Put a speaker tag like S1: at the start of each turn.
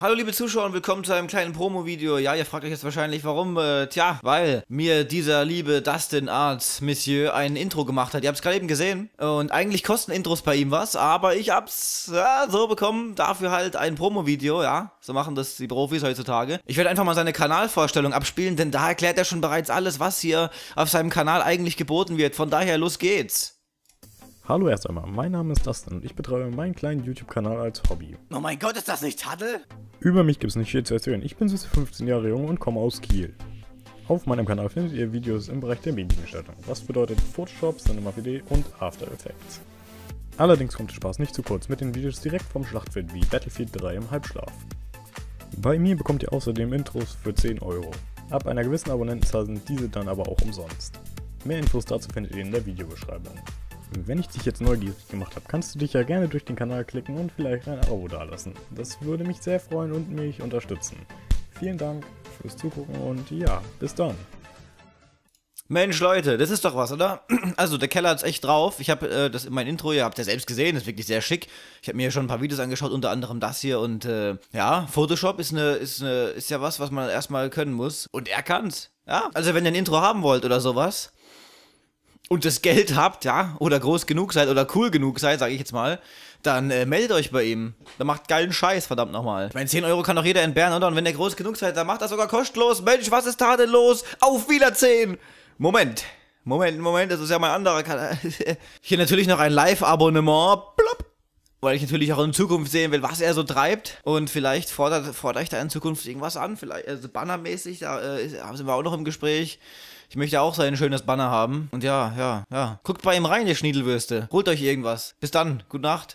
S1: Hallo liebe Zuschauer und willkommen zu einem kleinen Promo-Video. Ja, ihr fragt euch jetzt wahrscheinlich, warum? Tja, weil mir dieser liebe Dustin Arts Monsieur ein Intro gemacht hat. Ihr habt es gerade eben gesehen. Und eigentlich kosten Intros bei ihm was, aber ich hab's so bekommen. Dafür halt ein Promo-Video, ja. So machen das die Profis heutzutage. Ich werde einfach mal seine Kanalvorstellung abspielen, denn da erklärt er schon bereits alles, was hier auf seinem Kanal eigentlich geboten wird. Von daher, los geht's.
S2: Hallo erst einmal, mein Name ist Dustin und ich betreibe meinen kleinen YouTube-Kanal als Hobby.
S1: Oh mein Gott, ist das nicht Taddel?
S2: Über mich gibt es nicht viel zu erzählen, ich bin süße 15 Jahre jung und komme aus Kiel. Auf meinem Kanal findet ihr Videos im Bereich der Mediengestaltung, was bedeutet Photoshop, Cinema 4D und After Effects. Allerdings kommt der Spaß nicht zu kurz mit den Videos direkt vom Schlachtfeld wie Battlefield 3 im Halbschlaf. Bei mir bekommt ihr außerdem Intros für 10 Euro. Ab einer gewissen Abonnentenzahl sind diese dann aber auch umsonst. Mehr Infos dazu findet ihr in der Videobeschreibung. Wenn ich dich jetzt neugierig gemacht habe, kannst du dich ja gerne durch den Kanal klicken und vielleicht ein Abo dalassen. Das würde mich sehr freuen und mich unterstützen. Vielen Dank fürs Zugucken und ja, bis dann.
S1: Mensch Leute, das ist doch was, oder? Also der Keller hat's echt drauf. Ich habe das in meinem Intro, ihr habt ja selbst gesehen, das ist wirklich sehr schick. Ich habe mir schon ein paar Videos angeschaut, unter anderem das hier und ja, Photoshop ist ja was man erstmal können muss. Und er kann's. Ja, also wenn ihr ein Intro haben wollt oder sowas und das Geld habt, ja, oder groß genug seid oder cool genug seid, sage ich jetzt mal, dann meldet euch bei ihm. Der macht geilen Scheiß, verdammt nochmal. Ich meine, 10 Euro kann doch jeder entbehren, oder? Und wenn ihr groß genug seid, dann macht das sogar kostenlos. Mensch, was ist da denn los? Auf Wiedersehen! Moment, das ist ja mein anderer Kanal. Hier natürlich noch ein Live-Abonnement, plopp, weil ich natürlich auch in Zukunft sehen will, was er so treibt. Und vielleicht fordere ich da in Zukunft irgendwas an, vielleicht also bannermäßig, da sind wir auch noch im Gespräch. Ich möchte auch so ein schönes Banner haben. Und ja. Guckt bei ihm rein, ihr Schniedelwürste. Holt euch irgendwas. Bis dann, gute Nacht.